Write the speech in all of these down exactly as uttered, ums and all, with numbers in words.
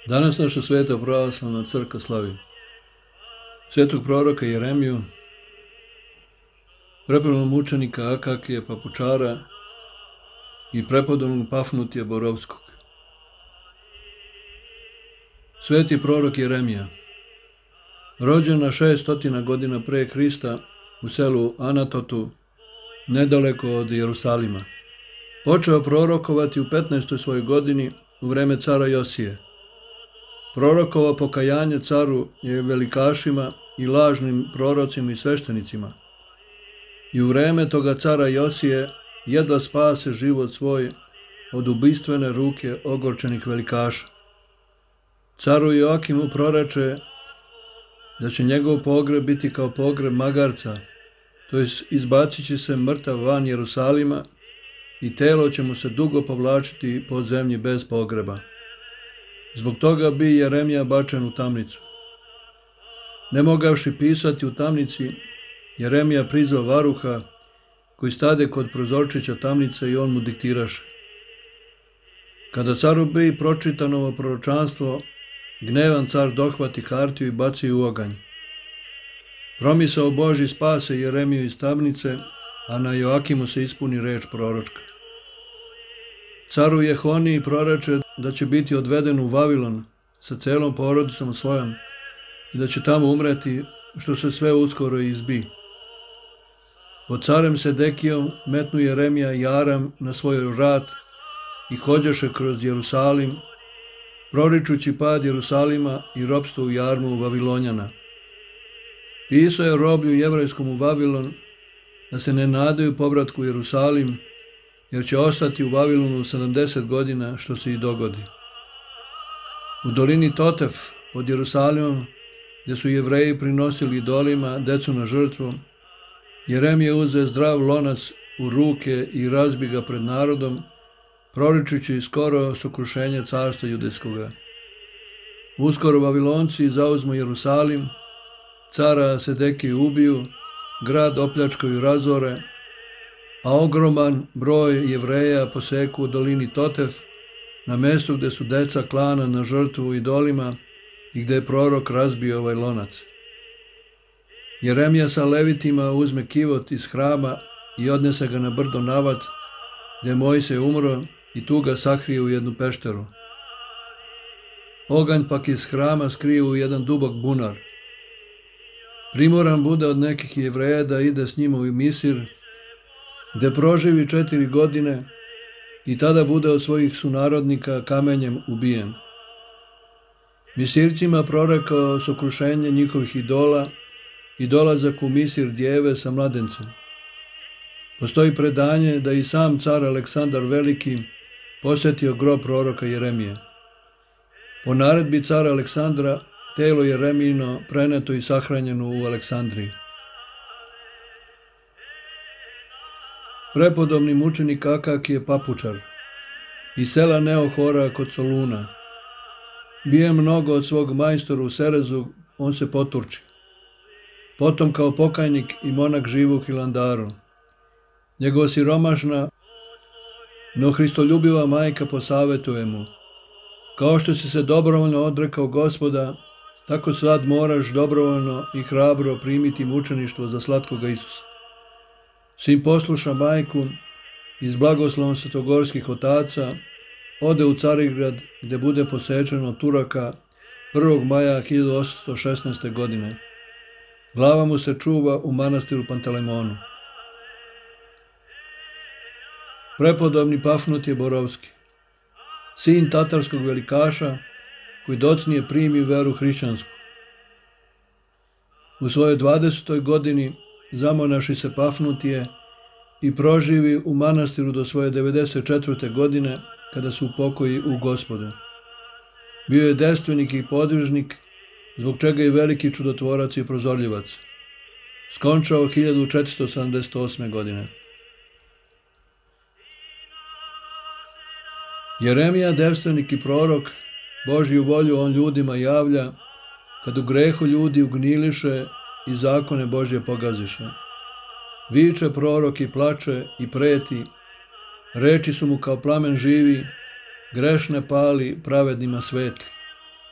Danas naša sveta pravoslavna crkva slavi svetog proroka Jeremiju, prepodobnog mučenika Akakija Papučara i prepodobnog Pafnutija Borovskog. Sveti prorok Jeremija, rođen na šeststotina godina pre Hrista u selu Anatotu, nedaleko od Jerusalima, počeo prorokovati u petnaestoj svojoj godini u vreme cara Josije. Prorokovo pokajanje caru je velikašima i lažnim prorocima i sveštenicima. I u vreme toga cara Josije jedva spase život svoj od ubistvene ruke ogorčenih velikaša. Caru Joakimu proreče da će njegov pogreb biti kao pogreb magarca, to jest izbacit će se mrtav van Jerusalima i telo će mu se dugo povlačiti po zemlji bez pogreba. Zbog toga bi Jeremija bačen u tamnicu. Ne mogavši pisati u tamnici, Jeremija prizvao varuha, koji stade kod prozorčića tamnice i on mu diktiraše. Kada caru bi pročitano ovo proročanstvo, gnevan car dohvati hartiju i baci u oganj. Promisao Božji spase Jeremiju iz tamnice, a na Joakimu se ispuni reč proročka. Caru Jehoniji proreče da će biti odveden u Vavilon sa celom porodicom svojom i da će tamo umreti, što se sve uskoro izbi. Pod carem Sedekijom metnu Jeremija i Aram na svoj vrat i hođoše kroz Jerusalim, proričući pad Jerusalima i ropstvo u jarmu Vavilonjana. Pisao je roblju jevrejskom u Vavilon da se ne nadaju povratku u Jerusalim, jer će ostati u Vavilonu sedamdeset godina, što se i dogodi. U dolini Totef pod Jerusalimom, gdje su Jevreji prinosili idolima decu na žrtvu, Jeremija uze zdrav lonac u ruke i razbi ga pred narodom, proričući skoro sokrušenje carstva judejskoga. Uskoro Vavilonci zauzmu Jerusalim, cara Sedekiju ubiju, grad opljačkaju i razore, a ogroman broj Jevreja poseku u dolini Totef, na mestu gde su deca klana na žrtvu idolima i gde je prorok razbio ovaj lonac. Jeremija sa levitima uzme kivot iz hrama i odnese ga na brdo Navat, gde je Mojsej umro, i tu ga sakrije u jednu pešteru. Oganj pak iz hrama skrije u jedan dubok bunar. Primoran bude od nekih Jevreja da ide s njima u Misir, gde proživi četiri godine i tada bude od svojih sunarodnika kamenjem ubijen. Misircima prorekao sokrušenje njihovih idola i dolazak u Misir djeve sa mladencem. Postoji predanje da i sam car Aleksandar Veliki posjetio grob proroka Jeremije. Po naredbi cara Aleksandra, telo Jeremijino preneto i sahranjeno u Aleksandriji. Prepodobni mučenik Akakije Papučar iz sela Neohora kod Soluna. Bije mnogo od svog majstora u Serezu, on se poturči. Potom kao pokajnik i monak živi u Hilandaru. Njegova siromašna, no hristoljubiva majka posavetuje mu: kao što si se dobrovoljno odrekao Gospoda, tako sad moraš dobrovoljno i hrabro primiti mučeništvo za slatkoga Isusa. Sin posluša majku i s blagoslovom svetogorskih otaca ode u Carigrad, gde bude posečen od Turaka prvog maja hiljadu osamsto šesnaeste. godine. Glava mu se čuva u manastiru Pantelemonu. Prepodobni Pafnutije Borovski, sin tatarskog velikaša, koji docnije primi veru hrišćansku. U svojoj dvadesetoj godini zamonaši se Pafnutije i proživi u manastiru do svoje devedeset četvrte. godine, kada su u pokoji u Gospodu. Bio je destvenik i podvižnik, zbog čega je veliki čudotvorac i prozorljivac. Skončao hiljadu četiristo sedamdeset osme. godine. Jeremija, devstvenik i prorok, Božju volju on ljudima javlja, kad u grehu ljudi ugniliše i zakone Božje pogaziše. Viče prorok i plače i preti, reči su mu kao plamen živi, grešne pali, pravednima svetli.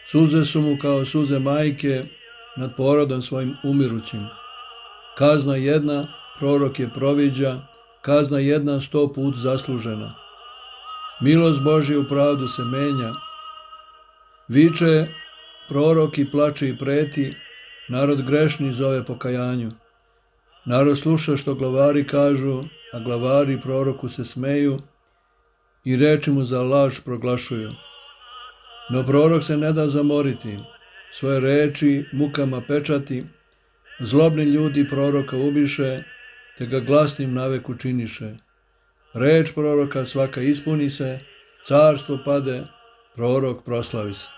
Suze su mu kao suze majke nad porodom svojim umirućim. Kazna jedna, prorok je proviđa, kazna jedna sto put zaslužena. Milost Božja u pravdu se menja. Viče prorok i plače i preti, narod grešni zove pokajanju. Narod sluša što glavari kažu, a glavari proroku se smeju i reči mu za laž proglašuju. No prorok se ne da zamoriti, svoje reči mukama pečati, zlobni ljudi proroka ubiše, te ga glasnim navek učiniše. Reč proroka svaka ispuni se, carstvo pade, prorok proslavi se.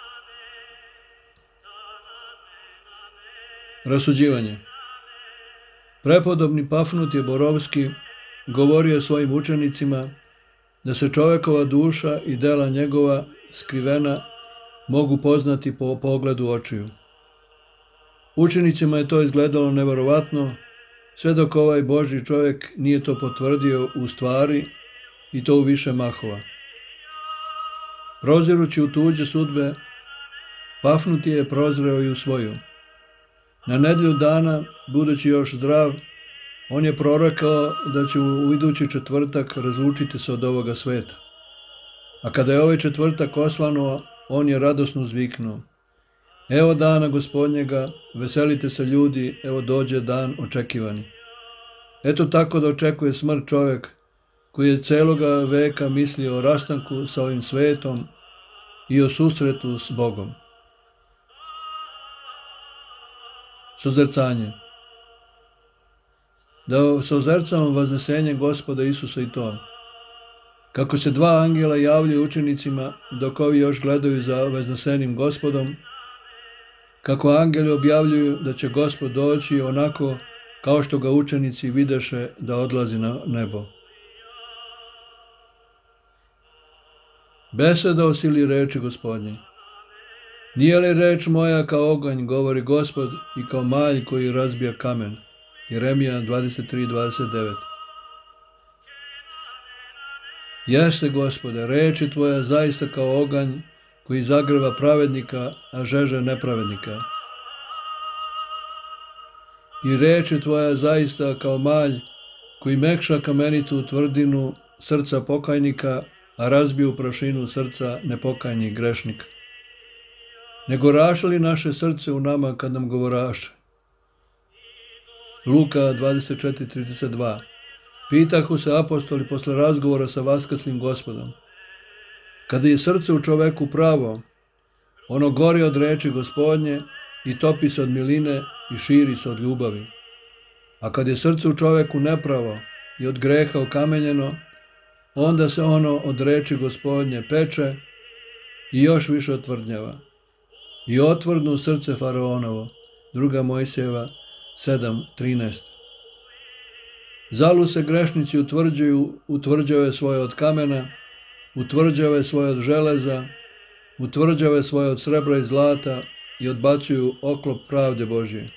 Rasuđivanje. Prepodobni Pafnutije Borovski govorio svojim učenicima da se čovekova duša i dela njegova skrivena mogu poznati po pogledu očiju. Učenicima je to izgledalo neverovatno, sve dok ovaj Božji čovjek nije to potvrdio u stvari i to u više mahova. Prozirući u tuđe sudbe, Pafnutije je prozreo i u svoju. Na nedelju dana, budući još zdrav, on je prorekao da će u idući četvrtak razlučiti se od ovoga sveta. A kada je ovaj četvrtak osvanuo, on je radosno zviknuo. Evo dana Gospodnjega, veselite se ljudi, evo dođe dan očekivani. Eto tako da očekuje smrt čovjek koji je celoga veka mislio o rastanku sa ovim svetom i o susretu s Bogom. Sozercanje. Da sozercamo vaznesenje Gospoda Isusa i to. Kako se dva angela javljaju učenicima dok ovi još gledaju za vaznesenim Gospodom, kako angeli objavljuju da će Gospod doći onako kao što ga učenici videše da odlazi na nebo. Beseda o sili reči Gospodnje. Nije li reč moja kao oganj, govori Gospod, i kao malj koji razbija kamen? Jeremija dvadeset tri dvadeset devet. Jeste, Gospode, reči tvoja zaista kao oganj koji zagreva pravednika, a žeže nepravednika. I reči tvoja zaista kao malj koji mekša kamenitu tvrdinu srca pokajnika, a razbije u prašinu srca nepokajnih grešnika. Ne goraše li naše srce u nama kad nam govoraše? Luka dvadeset četiri trideset dva. Pitahu se apostoli posle razgovora sa vaskrslim Gospodom. Kada je srce u čoveku pravo, ono gori od reči Gospodnje i topi se od miline i širi se od ljubavi. A kad je srce u čoveku nepravo i od greha okamenjeno, onda se ono od reči Gospodnje peče i još više otvrdnjava. I otvrdnu srce faraonovo. Druga Mojsijeva sedam trinaest. Zalud se grešnici utvrđuju, utvrđave svoje od kamena, utvrđave svoje od železa, utvrđave svoje od srebra i zlata i odbacuju oklop pravde Božje.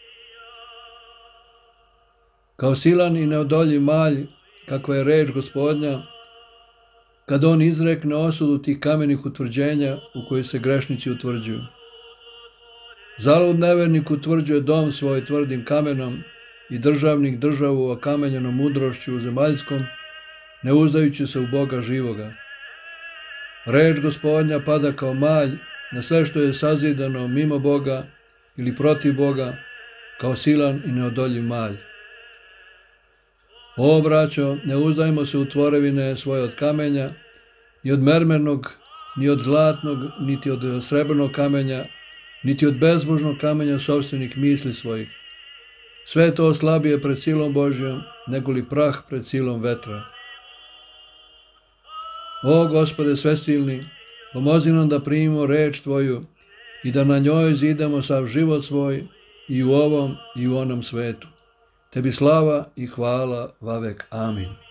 Kao silan i neodoljiv malj, kakva je reč Gospodnja, kad on izrekne osudu tih kamenih utvrđenja u koji se grešnici utvrđuju. Zalud nevernik utvrđuje dom svoj tvrdim kamenom i državnik državu okamenjenom mudrošću zemaljskom, ne uzdajući se u Boga živoga. Reč Gospodnja pada kao malj na sve što je sazidano mimo Boga ili protiv Boga, kao silan i neodoljiv malj. O, braćo, ne uzdajmo se u tvorevine svoje od kamenja, ni od mermernog, ni od zlatnog, niti od srebrnog kamenja, niti od bezbožnog kamenja sopstvenih misli svojih. Sve to slabije pred silom Božjom, nego li prah pred silom vetra. O, Gospode svesilni, pomozi nam da primimo reč Tvoju i da na njoj zidamo sav život svoj i u ovom i u onom svetu. Tebi slava i hvala vavek. Amin.